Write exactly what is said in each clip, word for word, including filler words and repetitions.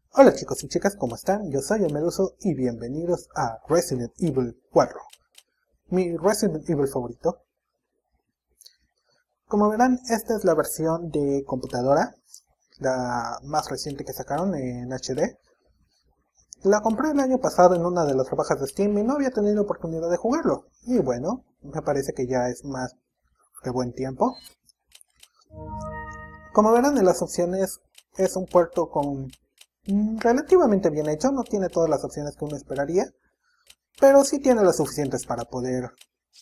Hola chicos y chicas, ¿cómo están? Yo soy el Meduso y bienvenidos a Resident Evil cuatro, mi Resident Evil favorito. Como verán, esta es la versión de computadora, la más reciente que sacaron en H D. La compré el año pasado en una de las rebajas de Steam y no había tenido oportunidad de jugarlo. Y bueno, me parece que ya es más de buen tiempo. Como verán en las opciones, es un puerto con relativamente bien hecho, no tiene todas las opciones que uno esperaría, pero sí tiene las suficientes para poder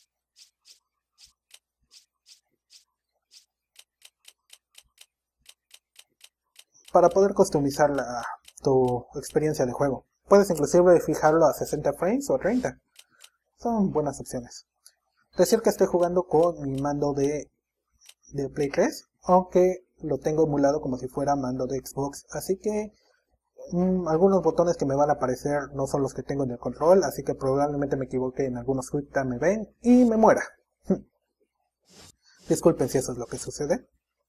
para poder customizar la, tu experiencia de juego. Puedes inclusive fijarlo a sesenta frames o a treinta. Son buenas opciones. Decir que estoy jugando con mi mando de, de Play tres, aunque lo tengo emulado como si fuera mando de Xbox, así que Mm, algunos botones que me van a aparecer no son los que tengo en el control, así que probablemente me equivoque en algunos quick time event y me muera. Disculpen si eso es lo que sucede.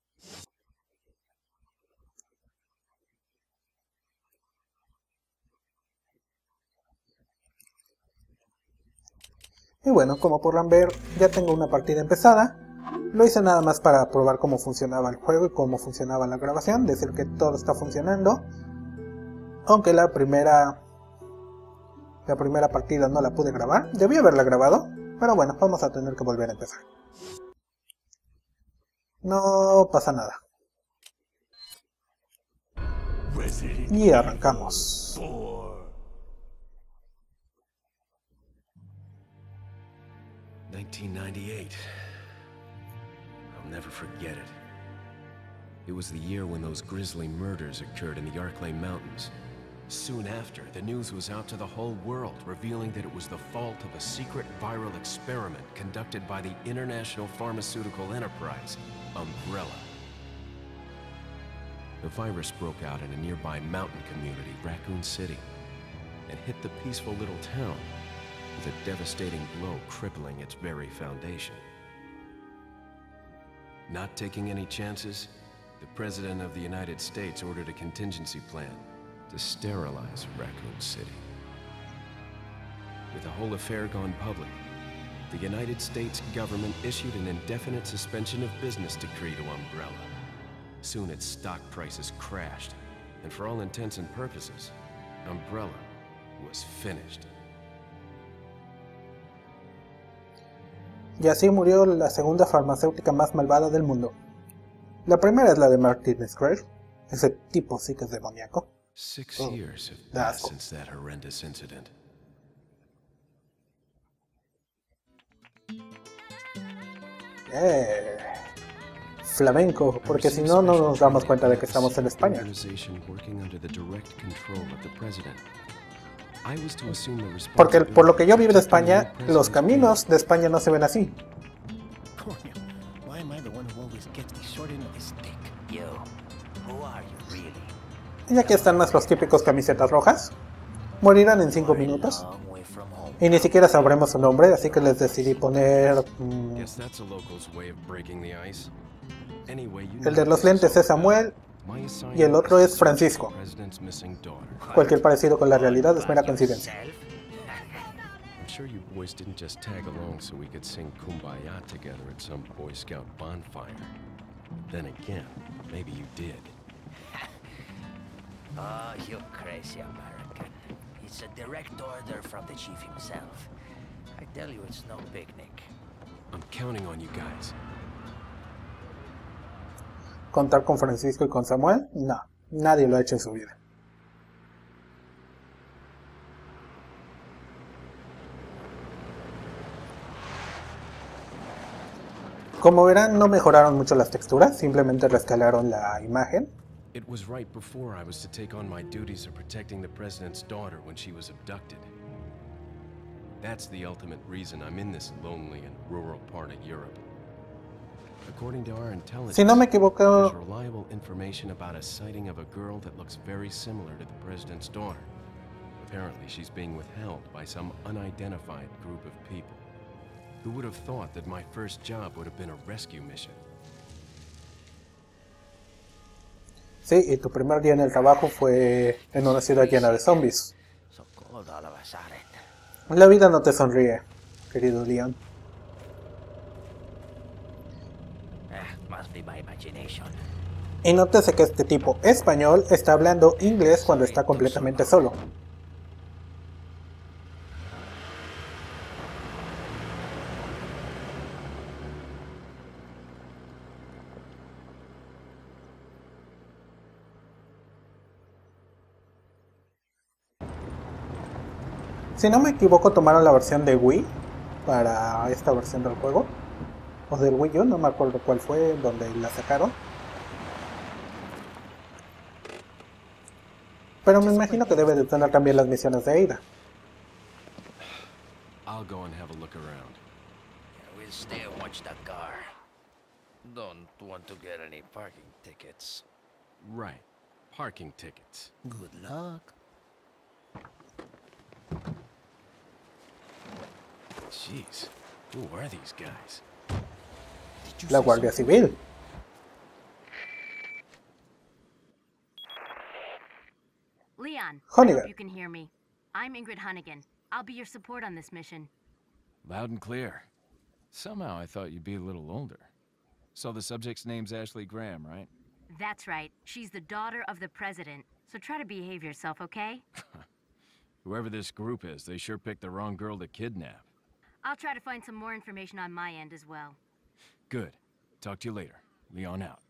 Y bueno, como podrán ver, ya tengo una partida empezada. Lo hice nada más para probar cómo funcionaba el juego y cómo funcionaba la grabación, decir que todo está funcionando. Aunque la primera la primera partida no la pude grabar, debí haberla grabado, pero bueno, vamos a tener que volver a empezar. No pasa nada. Y arrancamos. nineteen ninety-eight. I'll never forget it. It was the year when those grisly murders occurred in the Arklay Mountains. Soon after, the news was out to the whole world, revealing that it was the fault of a secret viral experiment conducted by the international pharmaceutical enterprise, Umbrella. The virus broke out in a nearby mountain community, Raccoon City, and hit the peaceful little town with a devastating blow crippling its very foundation. Not taking any chances, the President of the United States ordered a contingency plan to sterilize Raccoon City. With the whole affair gone public, the United States government issued an indefinite suspension of business decree to Umbrella. Soon its stock prices crashed, and for all intents and purposes, Umbrella was finished. Y así murió la segunda farmacéutica más malvada del mundo. La primera es la de Martin Screll. Ese tipo sí que es demoníaco. Six Oh, years have passed since that horrendous incident. Eh, flamenco, porque si no, no nos damos cuenta de que estamos en España. Porque por lo que yo vivo de España, los caminos de España no se ven así. Y aquí están más los típicos camisetas rojas. Morirán en cinco minutos. Y ni siquiera sabremos su nombre, así que les decidí poner... Mmm, el de los lentes es Samuel y el otro es Francisco. Cualquier parecido con la realidad es mera coincidencia. Oh, you crazy American. It's a direct order from the chief himself. I tell you, it's no picnic. I'm counting on you guys. ¿Contar con Francisco y con Samuel? No, nadie lo ha hecho en su vida. Como verán, no mejoraron mucho las texturas, simplemente rescalaron la imagen. It was right before I was to take on my duties of protecting the president's daughter when she was abducted. That's the ultimate reason I'm in this lonely and rural part of Europe. According to our intelligence, si no me equivoco, there's reliable information about a sighting of a girl that looks very similar to the president's daughter. Apparently, she's being withheld by some unidentified group of people. Who would have thought that my first job would have been a rescue mission? Sí, y tu primer día en el trabajo fue en una ciudad llena de zombies. So cold all of a sudden. La vida no te sonríe, querido Leon. Eh, must be my imagination. Y nótese que este tipo español está hablando inglés cuando está completamente solo. Si no me equivoco, tomaron la versión de Wii para esta versión del juego. O del Wii U, no me acuerdo cuál fue, donde la sacaron. Pero me imagino que debe de tener también las misiones de Ada. I'll go and have a look around. Yeah, we'll stay and watch the car. Don't want to get any parking tickets. Right. Parking tickets. Good luck. Jeez. Who are these guys? Did you La say Guardia something? Civil. Leon, I Hunnigan. hope you can hear me. I'm Ingrid Hunnigan. I'll be your support on this mission. Loud and clear. Somehow I thought you'd be a little older. So the subject's name's Ashley Graham, right? That's right. She's the daughter of the president. So try to behave yourself, okay? Whoever this group is, they sure picked the wrong girl to kidnap. I'll try to find some more information on my end as well. Good. Talk to you later. Leon out.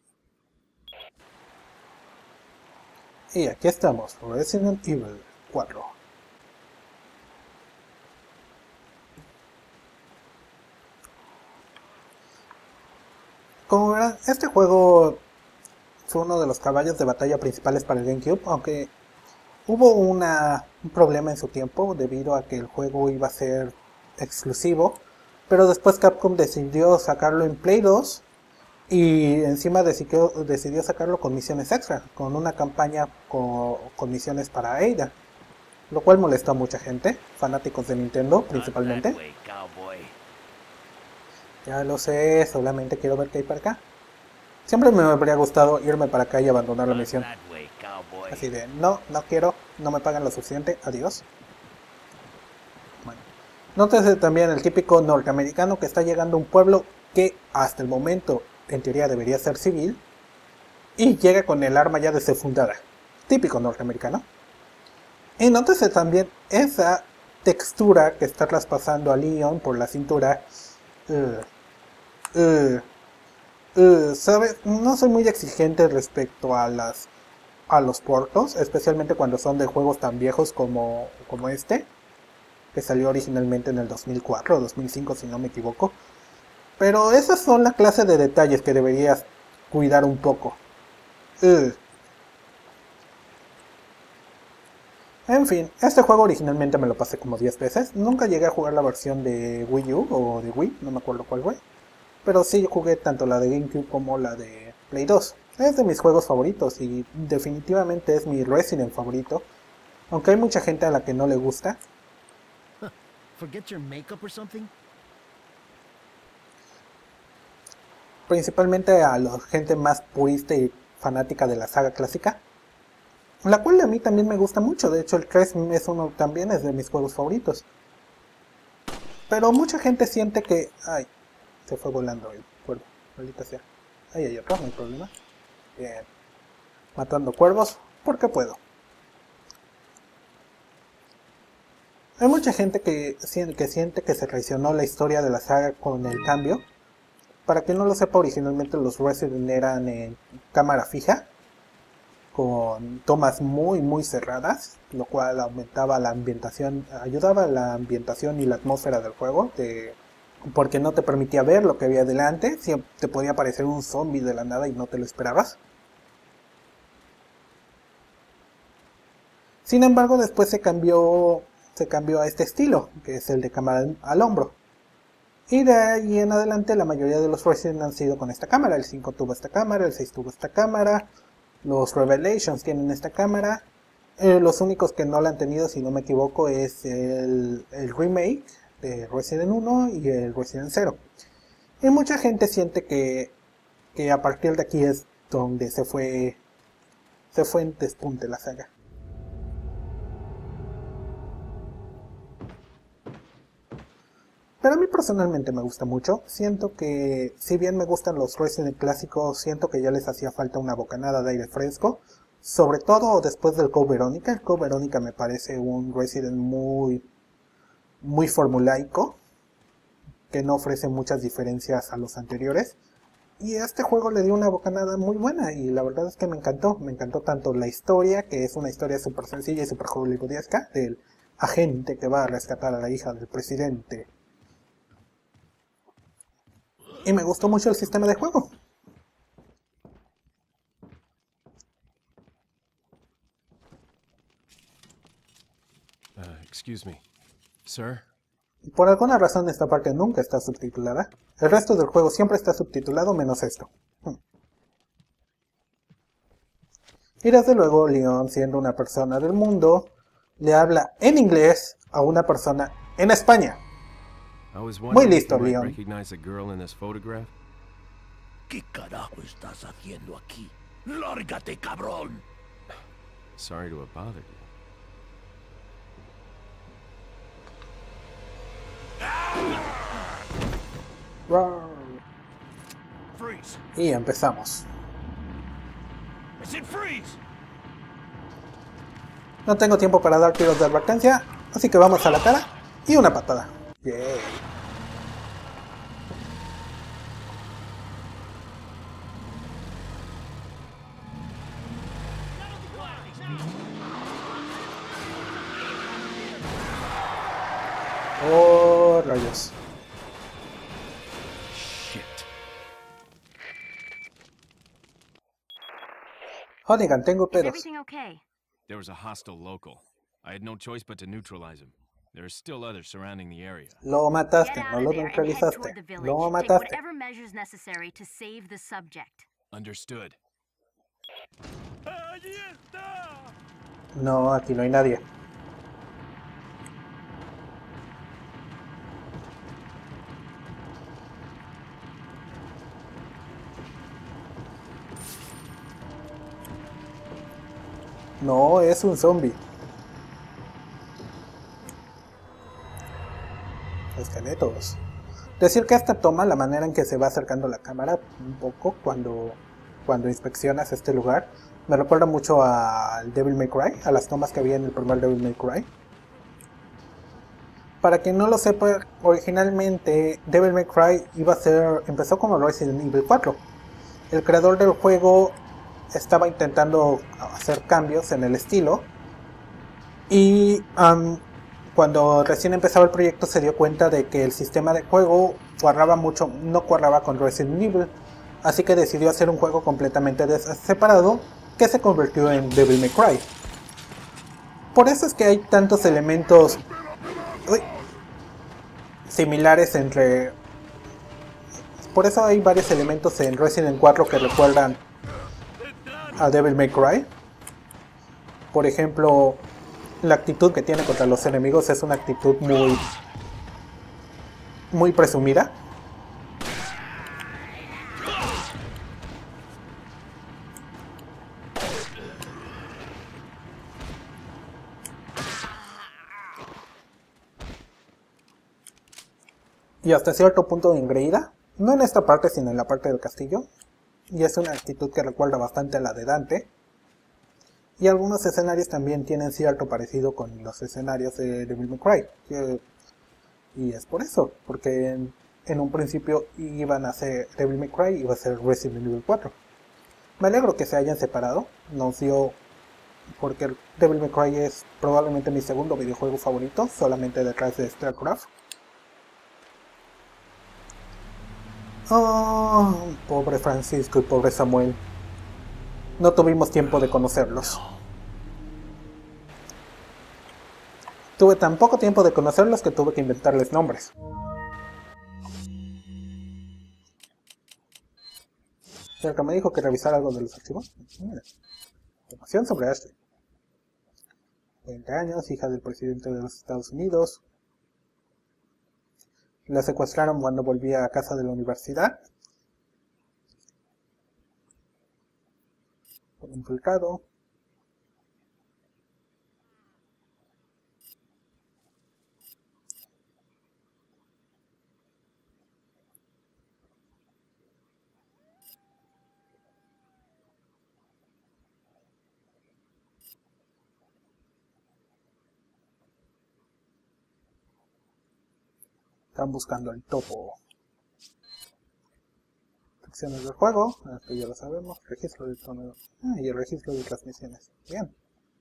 Y aquí estamos, Resident Evil cuatro. Como verán, este juego fue uno de los caballos de batalla principales para el GameCube, aunque hubo una, un problema en su tiempo debido a que el juego iba a ser exclusivo, pero después Capcom decidió sacarlo en Play dos y encima decidió, decidió sacarlo con misiones extra, con una campaña con, con misiones para Ada, lo cual molestó a mucha gente, fanáticos de Nintendo principalmente. Not that way, cowboy. Ya lo sé, solamente quiero ver qué hay para acá. Siempre me habría gustado irme para acá y abandonar la Not misión. that way, cowboy. Así de, no, no quiero, no me pagan lo suficiente, adiós. Bueno, nótese también el típico norteamericano que está llegando a un pueblo que hasta el momento en teoría debería ser civil y llega con el arma ya desenfundada. Típico norteamericano. Y nótese también esa textura que está traspasando a Leon por la cintura. Uh, uh, uh, ¿sabes? No soy muy exigente respecto a las a los portos, especialmente cuando son de juegos tan viejos como, como este, que salió originalmente en el dos mil cuatro o dos mil cinco si no me equivoco. Pero esas son la clase de detalles que deberías cuidar un poco. Uh. En fin, este juego originalmente me lo pasé como diez veces. Nunca llegué a jugar la versión de Wii U o de Wii, no me acuerdo cuál fue. Pero sí jugué tanto la de GameCube como la de Play dos. Es de mis juegos favoritos y definitivamente es mi Resident favorito. Aunque hay mucha gente a la que no le gusta. Forget your makeup or something? Principalmente a la gente más purista y fanática de la saga clásica. La cual a mí también me gusta mucho, de hecho el tres es uno también es de mis juegos favoritos. Pero mucha gente siente que... Ay, se fue volando el cuervo, maldita sea. Ahí hay otro, no hay problema. Bien. Matando cuervos, porque puedo. Hay mucha gente que siente, que siente que se traicionó la historia de la saga con el cambio. Para quien no lo sepa, originalmente los Resident eran en cámara fija, con tomas muy muy cerradas, lo cual aumentaba la ambientación, ayudaba a la ambientación y la atmósfera del juego, de, porque no te permitía ver lo que había delante, siempre te podía aparecer un zombie de la nada y no te lo esperabas. Sin embargo, después se cambió, se cambió a este estilo, que es el de cámara al hombro. Y de ahí en adelante la mayoría de los Resident han sido con esta cámara. El cinco tuvo esta cámara, el seis tuvo esta cámara, los Revelations tienen esta cámara. Eh, los únicos que no la han tenido, si no me equivoco, es el, el remake de Resident uno y el Resident cero. Y mucha gente siente que, que a partir de aquí es donde se fue se fue en despunte la saga. Pero a mí personalmente me gusta mucho. Siento que, si bien me gustan los Resident clásicos, siento que ya les hacía falta una bocanada de aire fresco. Sobre todo después del Code Verónica. El Code Verónica me parece un Resident muy, muy formulaico, que no ofrece muchas diferencias a los anteriores. Y a este juego le dio una bocanada muy buena, y la verdad es que me encantó. Me encantó tanto la historia, que es una historia súper sencilla y súper hollywoodesca, del agente que va a rescatar a la hija del presidente. Y me gustó mucho el sistema de juego. Uh, excuse me. Sir? Por alguna razón esta parte nunca está subtitulada. El resto del juego siempre está subtitulado menos esto. Hmm. Y desde luego Leon, siendo una persona del mundo, le habla en inglés a una persona en España. Muy listo, Leon. ¿Qué carajo estás haciendo aquí? ¡Lárgate, cabrón! Sorry to have bothered you. Freeze. Y empezamos. I said freeze. No tengo tiempo para dar tiros de advertencia, así que vamos a la cara y una patada. Yeah. Oh, rayos. Shit. Hooligan, tengo Is pedos. everything okay? There was a hostile local. I had no choice but to neutralize him. There are still others surrounding the area. Lo mataste, Get no out lo of there and head neutralizaste. toward the village. Lo Take mataste. whatever measures necessary to save the subject. Understood. No, aquí no hay nadie. No, es un zombie. Esqueletos. Decir que esta toma, la manera en que se va acercando la cámara un poco cuando, cuando inspeccionas este lugar, me recuerda mucho al Devil May Cry, a las tomas que había en el primer Devil May Cry. Para quien no lo sepa, originalmente Devil May Cry iba a ser, empezó como Resident Evil cuatro. El creador del juego estaba intentando hacer cambios en el estilo y um, cuando recién empezaba el proyecto se dio cuenta de que el sistema de juego cuadraba mucho, no cuadraba con Resident Evil, así que decidió hacer un juego completamente separado que se convirtió en Devil May Cry. Por eso es que hay tantos elementos uy, similares entre... Por eso hay varios elementos en Resident cuatro que recuerdan a Devil May Cry. Por ejemplo, la actitud que tiene contra los enemigos es una actitud muy muy presumida. Y hasta cierto punto engreída, no en esta parte sino en la parte del castillo. Y es una actitud que recuerda bastante a la de Dante. Y algunos escenarios también tienen cierto parecido con los escenarios de Devil May Cry. Que, y es por eso, porque en, en un principio iban a ser Devil May Cry, iba a ser Resident Evil cuatro. Me alegro que se hayan separado, nos dio... Porque Devil May Cry es probablemente mi segundo videojuego favorito, solamente detrás de StarCraft. Oh, pobre Francisco y pobre Samuel. No tuvimos tiempo de conocerlos. Tuve tan poco tiempo de conocerlos que tuve que inventarles nombres. El que me dijo que revisara algo de los archivos. Mira. Información sobre Ashley. veinte años, hija del presidente de los Estados Unidos. La secuestraron cuando volvía a casa de la universidad. Fue infiltrado. Están buscando el topo. Secciones del juego, esto ya lo sabemos. Registro de torneo. Ah, y el registro de transmisiones. Bien.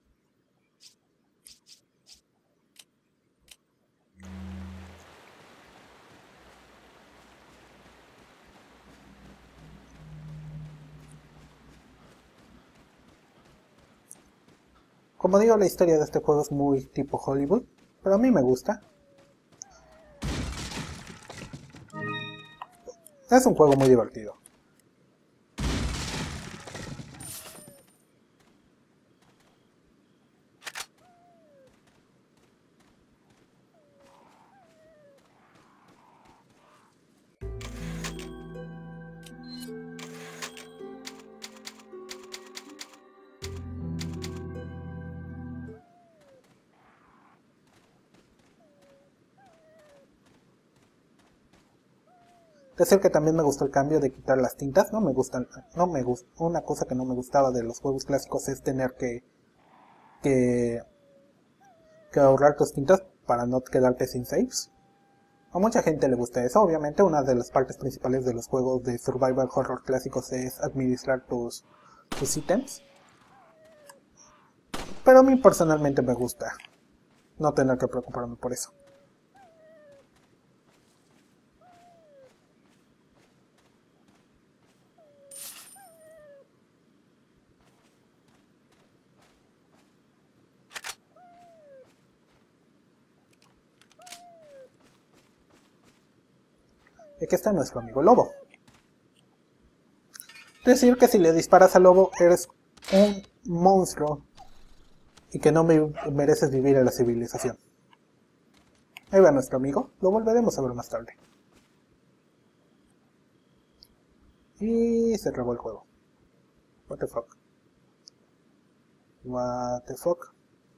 Como digo, la historia de este juego es muy tipo Hollywood, pero a mí me gusta. Es un juego muy divertido. Decir que también me gustó el cambio de quitar las tintas. No me gustan, no me gusta. Una cosa que no me gustaba de los juegos clásicos es tener que, que, que ahorrar tus tintas para no quedarte sin saves. A mucha gente le gusta eso. Obviamente una de las partes principales de los juegos de survival horror clásicos es administrar tus, tus ítems. Pero a mí personalmente me gusta no tener que preocuparme por eso. Y aquí está nuestro amigo lobo. Decir que si le disparas al lobo eres un monstruo y que no me mereces vivir en la civilización. Ahí va nuestro amigo, lo volveremos a ver más tarde. Y se trabó el juego. What the fuck. What the fuck.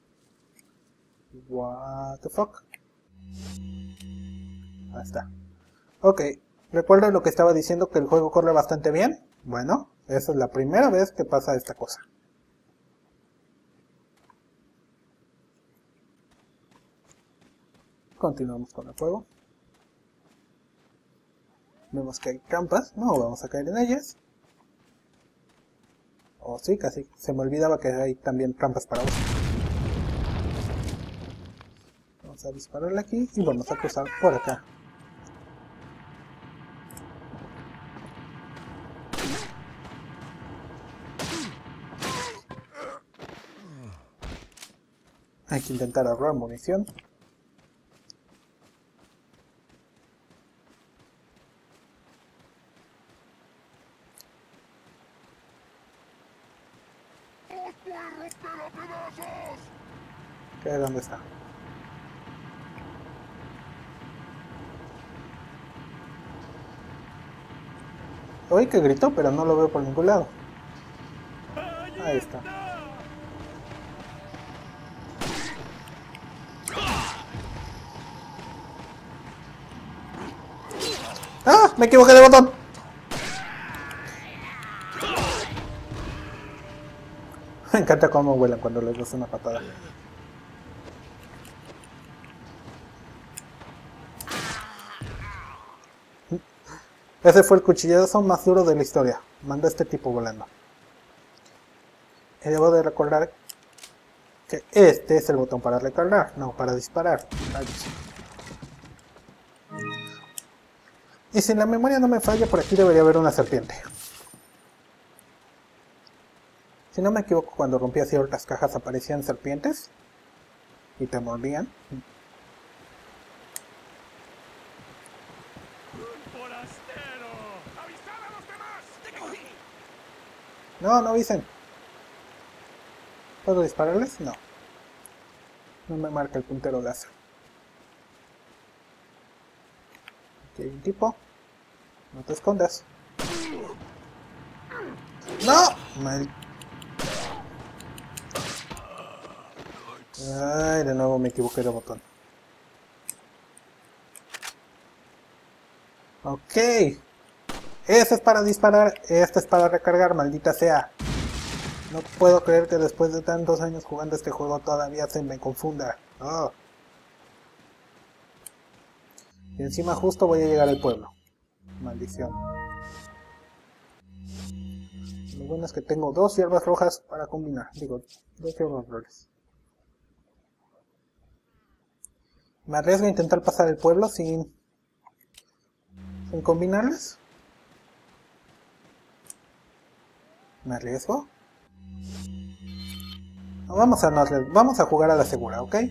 What the fuck. Ahí está. Ok, recuerdo lo que estaba diciendo, que el juego corre bastante bien. Bueno, esa es la primera vez que pasa esta cosa. Continuamos con el juego. Vemos que hay trampas, no vamos a caer en ellas. Oh sí, casi se me olvidaba que hay también trampas para vos. Vamos a dispararle aquí y vamos a cruzar por acá. Hay que intentar ahorrar munición. ¿Qué? ¿Dónde está? Oí que gritó, pero no lo veo por ningún lado. Ahí está. ¡Ah! ¡Me equivoqué de botón! Me encanta cómo vuelan cuando les das una patada. Ese fue el cuchillazo más duro de la historia. Manda a este tipo volando. Y debo de recordar que este es el botón para recargar, no para disparar. Rayos. Y si la memoria no me falla, por aquí debería haber una serpiente. Si no me equivoco, cuando rompía ciertas cajas aparecían serpientes y te mordían. No, no avisen. ¿Puedo dispararles? No. No me marca el puntero láser. Aquí hay un tipo. No te escondas. ¡No! Mal. Ay, de nuevo me equivoqué de botón. Ok. Ese es para disparar, este es para recargar, maldita sea. No puedo creer que después de tantos años jugando este juego todavía se me confunda. Oh. Y encima justo voy a llegar al pueblo. Maldición. Lo bueno es que tengo dos hierbas rojas para combinar. Digo, dos hierbas rojas. Me arriesgo a intentar pasar el pueblo sin, sin combinarlas. ¿Me arriesgo? No, vamos, a, no, vamos a jugar a la segura, ¿ok?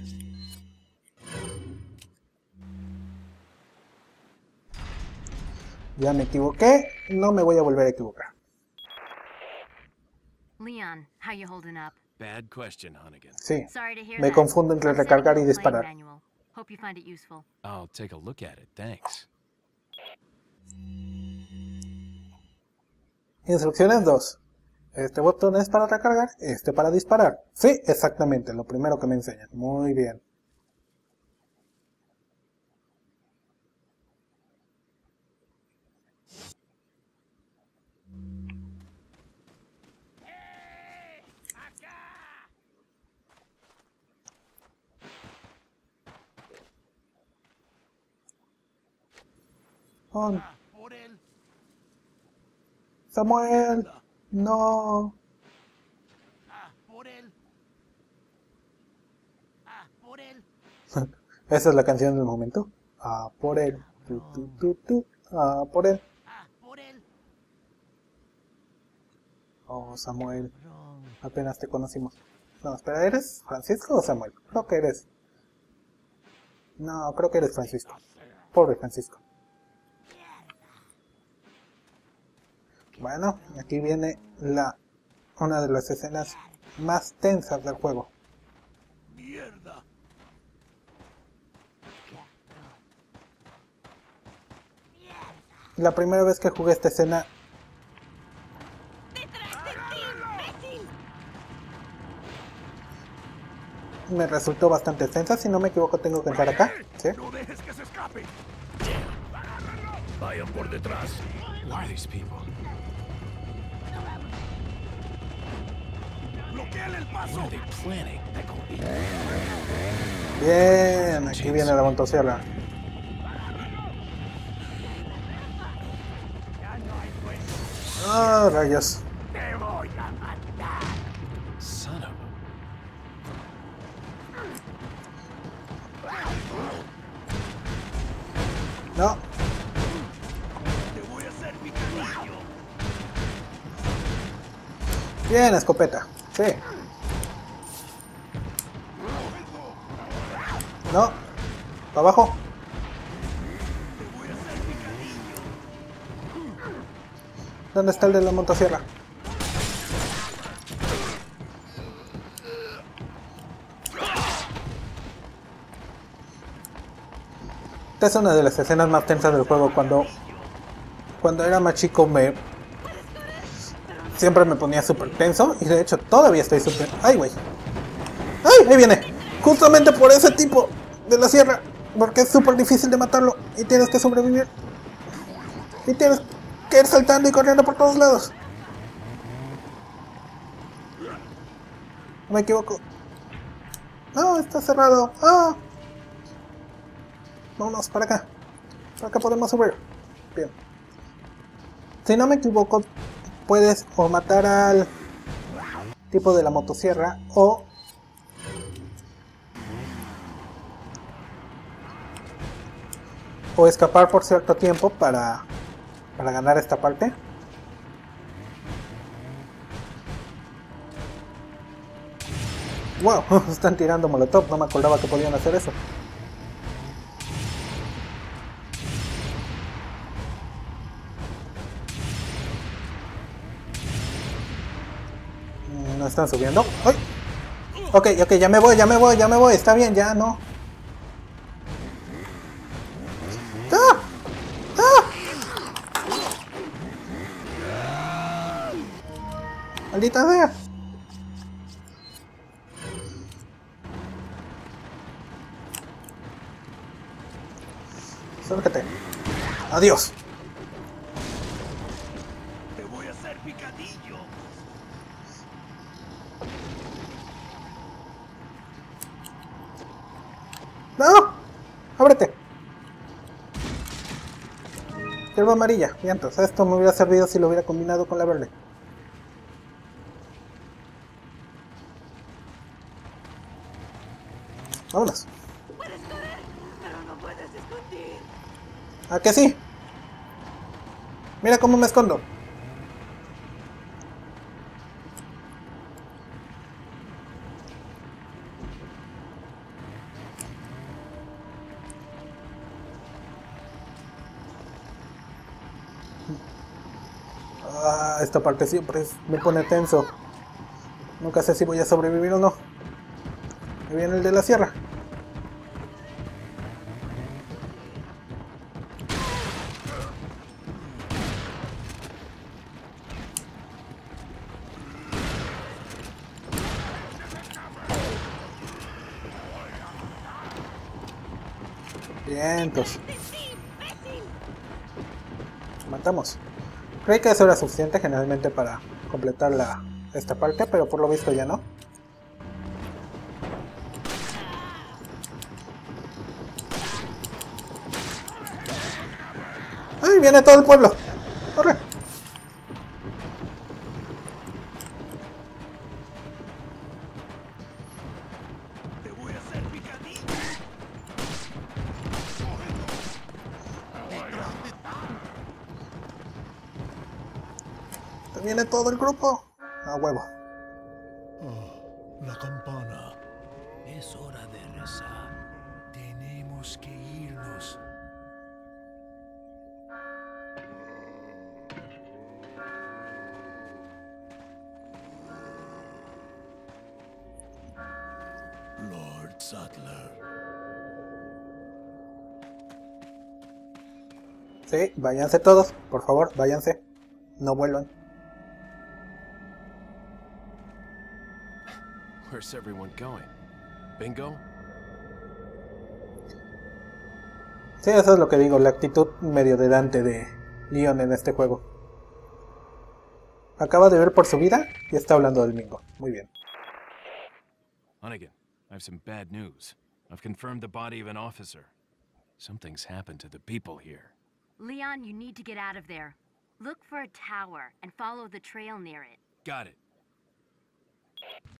Ya me equivoqué, no me voy a volver a equivocar. Leon, how you holding up? Bad question, Hunnigan. Sí, Sorry to hear me that. confundo entre I'm sending recargar you y a disparar. playing manual. Hope you find it useful. I'll take a look at it, thanks. Instrucciones dos. Este botón es para recargar, este para disparar. Sí, exactamente, lo primero que me enseñan. Muy bien. Oh, Por él. Samuel, no. Ah, por él. Ah, por él. Esa es la canción del momento. Ah, por él. Tu, tu, tu, tu. Ah, por él. Ah, por él. Oh, Samuel, apenas te conocimos. No, espera, ¿eres Francisco o Samuel? Creo que eres. No, creo que eres Francisco. Pobre Francisco. Bueno, aquí viene la una de las escenas más tensas del juego. Mierda. La primera vez que jugué esta escena me resultó bastante tensa. Si no me equivoco, tengo que entrar acá. ¿Sí? No dejes que se escape. Vayan por detrás. Who are these people? Bloqueen el paso. What are they planning? Bien, aquí viene la motosierra. Ah, rayos. Te voy a matar. Son of a... No. Te voy a hacer picadillo. Bien, escopeta. Sí. No. Para abajo. ¿Dónde está el de la motosierra? Esta es una de las escenas más tensas del juego. Cuando, cuando era más chico me... Siempre me ponía súper tenso. Y de hecho todavía estoy súper... ¡Ay, güey! ¡Ay! Ahí viene. Justamente por ese tipo de la sierra. Porque es súper difícil de matarlo. Y tienes que sobrevivir. Y tienes que ir saltando y corriendo por todos lados. No me equivoco. No, está cerrado. ¡Ah! Vámonos para acá. Para acá podemos subir. Bien. Si no me equivoco, puedes o matar al tipo de la motosierra o o escapar por cierto tiempo para para ganar esta parte. Wow, están tirando molotov, no me acordaba que podían hacer eso. No están subiendo. ¡Ay! Ok, ok, ya me voy, ya me voy, ya me voy. Está bien, ya no. ¡Ah! ¡Ah! ¡Maldita sea! Acércate. Adiós. Te voy a hacer picadillo. ¡No! ¡Ábrete! Hierba amarilla, vientos. Esto me hubiera servido si lo hubiera combinado con la verde. Vámonos. Puedes correr, pero no puedes esconder. ¿A que sí? Mira cómo me escondo. Ah, esta parte siempre es- me pone tenso. Nunca sé si voy a sobrevivir o no. Ahí viene el de la sierra. Vientos. Matamos. Creí que eso era suficiente generalmente para completar la, esta parte, pero por lo visto ya no. ¡Ay, viene todo el pueblo! ¡Corre! Te voy a hacer picadillo. ¡Te viene todo el grupo! ¡A huevo! Oh, la campana. Es hora de rezar. Tenemos que irnos. Lord Sattler. Sí, váyanse todos. Por favor, váyanse. No vuelvan. Where's everyone going? Bingo? Sí, eso es lo que digo. La actitud medio de Dante de Leon en este juego. Acaba de ver por su vida y está hablando del bingo. Muy bien. Hunnigan, I have some bad news. I've confirmed the body of an officer. Something's happened to the people here. Leon, you need to get out of there. Look for a tower and follow the trail near it. Got it.